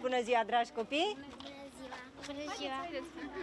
Bună ziua, dragi copii! Bună ziua!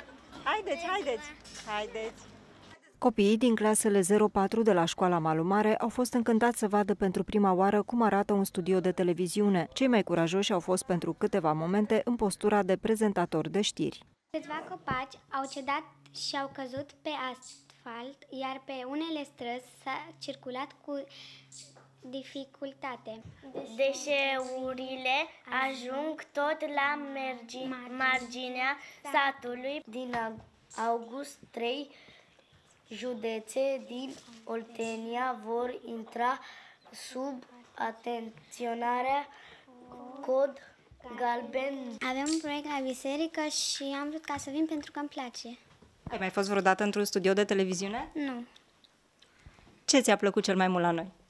Haideți! Copiii din clasele 0-4 de la școala Malu Mare au fost încântați să vadă pentru prima oară cum arată un studio de televiziune. Cei mai curajoși au fost pentru câteva momente în postura de prezentator de știri. Câțiva copaci au cedat și au căzut pe asfalt, iar pe unele străzi s-a circulat cu dificultate. Deșeurile ajung tot la marginea satului. Din august 3 județe din Oltenia vor intra sub atenționarea cod galben. Avem un proiect la biserică și am vrut ca să vin pentru că îmi place. Ai mai fost vreodată într-un studio de televiziune? Nu. Ce ți-a plăcut cel mai mult la noi?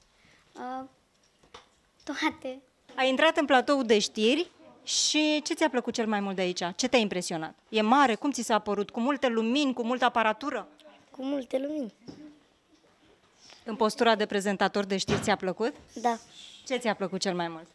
Toate. Ai intrat în platou de știri și ce ți-a plăcut cel mai mult de aici? Ce te-a impresionat? E mare? Cum ți s-a părut? Cu multe lumini, cu multă aparatură? Cu multe lumini. În postura de prezentator de știri ți-a plăcut? Da. Ce ți-a plăcut cel mai mult?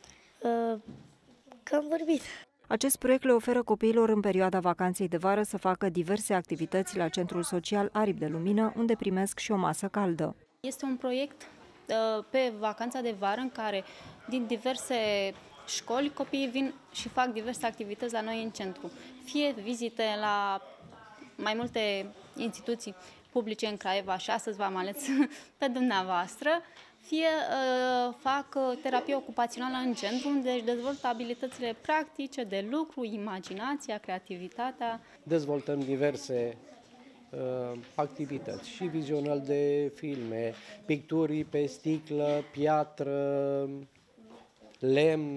Că am vorbit. Acest proiect le oferă copiilor în perioada vacanței de vară să facă diverse activități la Centrul Social Aripi de Lumină, unde primesc și o masă caldă. Este un proiect pe vacanța de vară în care din diverse școli copiii vin și fac diverse activități la noi în centru. Fie vizite la mai multe instituții publice în Craiova și astăzi v-am ales pe dumneavoastră, fie fac terapie ocupațională în centru, unde își dezvoltă abilitățile practice de lucru, imaginația, creativitatea. Dezvoltăm diverse activități și vizional de filme, picturi pe sticlă, piatră, lemn.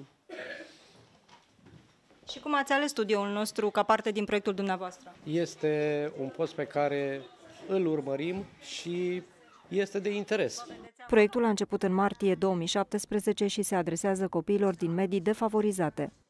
Și cum ați ales studioul nostru ca parte din proiectul dumneavoastră? Este un post pe care îl urmărim și este de interes. Proiectul a început în martie 2017 și se adresează copiilor din medii defavorizate.